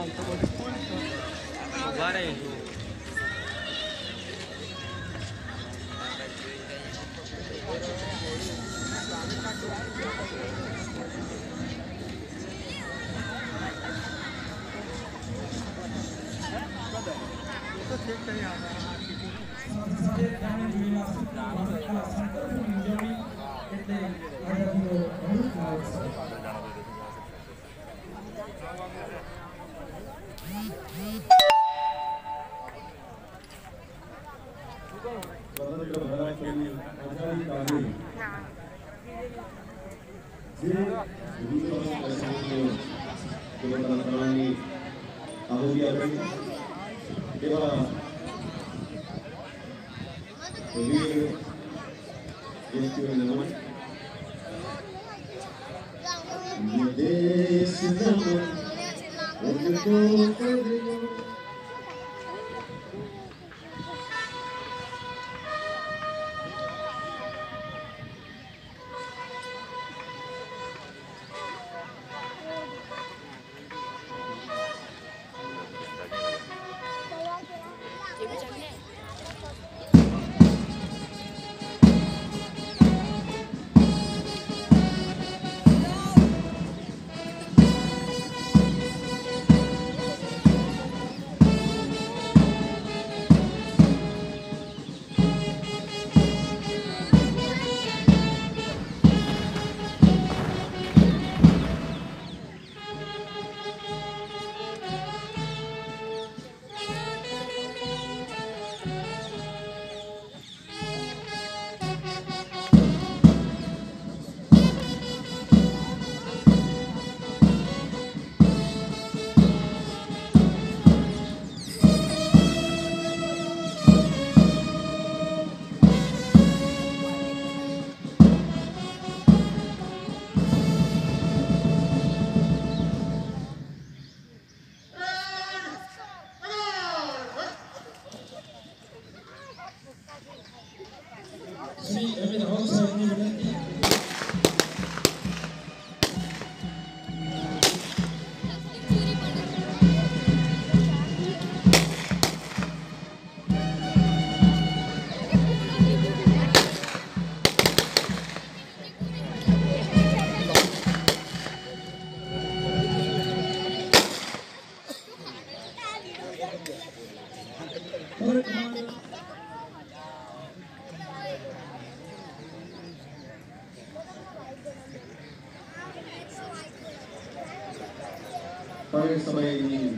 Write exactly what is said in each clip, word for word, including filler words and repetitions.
पर समय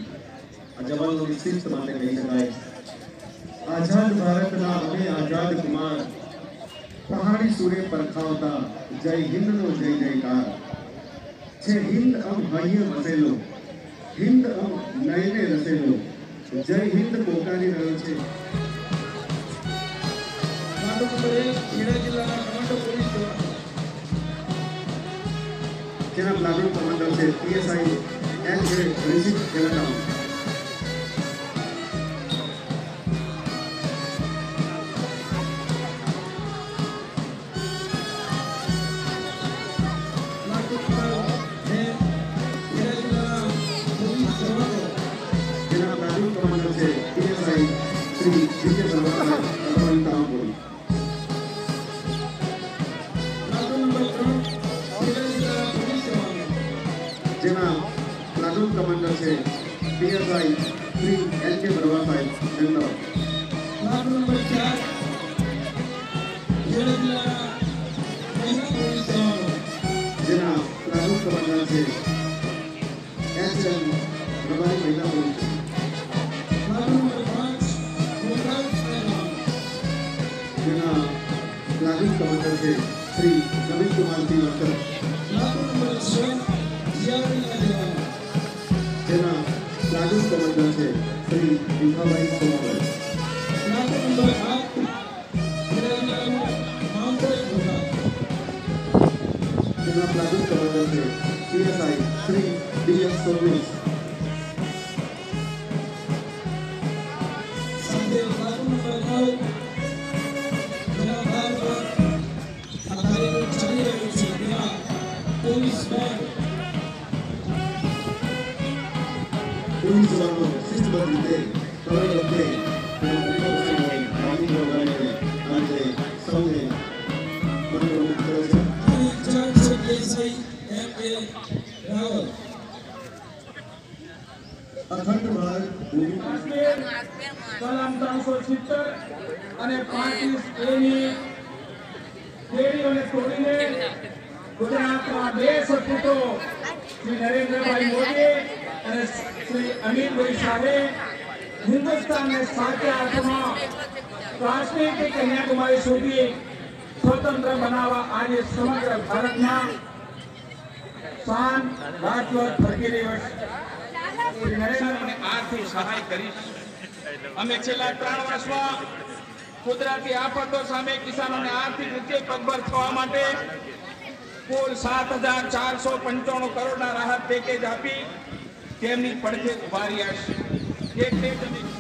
जवान शिस्त माटे कही शकाय। आजाद भारत ना अमे आजाद कुमार पहाड़ी सूर्य परखावता जय हिंद नो जय जयकार छे हिंद अम हइये वसेलो हिंद अम नयने रसेलो जय हिंद પોકારી રહ્યો છે। માનવ નંબર એક ખેડા જિલ્લાના કમાન્ડો પોલીસ દ્વારા જેના પ્લાટૂન કમાન્ડર છે PSI N J Rishik Khelana જેના પ્લાટૂન કમાન્ડર છે PSI Shri L K Barva સાહેબ જનરલ। પ્લાટૂન નંબર ચાર ખેડા જિલ્લાના મહિલા પોલીસ જવાનો જેના પ્લાટૂન કમાન્ડર છે એસ એમ રબારી મહિલા પોલીસ। પ્લાટૂન નંબર પાંચ જેના પ્લાટૂન કમાન્ડર છે શ્રી નવીન કુમાર સિંહ લખતર। પ્લાટૂન નંબર છ જેના પ્લાટૂન કમાન્ડર છે શ્રી ભીખાભાઈ સોમાભાઈ। પ્લાટૂન નંબર આઠ જેના પ્લાટૂન કમાન્ડર છે પીએસઆઈ શ્રી ડીએસ સર્વિસ। સાથે પ્લાટૂન નંબર નવ જેના ભાર પર આ કાર્યક્રમ ચાલી રહ્યો છે તેના પોલીસ બેન્ડ સભાનો શિસ્તબદ્ધ રીતે તમે વખતે આજે સૌને મંત્રમુગ્ધ કરે છે। અખંડ ભારત કલમ ત્રણસો સિત્તેર અને પાંત્રીસ એની કેડીઓને તોડીને ગુજરાતમાં બે સપૂતો શ્રી નરેન્દ્રભાઈ મોદી અને શ્રી અમિતભાઈ શાહે હિન્દુસ્તાનને સાચા અર્થમાં કાશ્મીરથી કન્યાકુમારી સુધી સ્વતંત્ર બનાવવા આજે સમગ્ર ભારતના શાન રાજવટ ફરકી રહ્યો છે। આર્થિક સહાય કરીશ। અમે છેલ્લા ત્રણ વર્ષમાં કુદરતી આફતો સામે કિસાનોને આર્થિક રીતે પગભર થવા માટે કુલ સાત હજાર ચારસો પંચાણું કરોડના રાહત પેકેજ આપી તેમની પડખે ઉભા રહ્યા છે। એટલે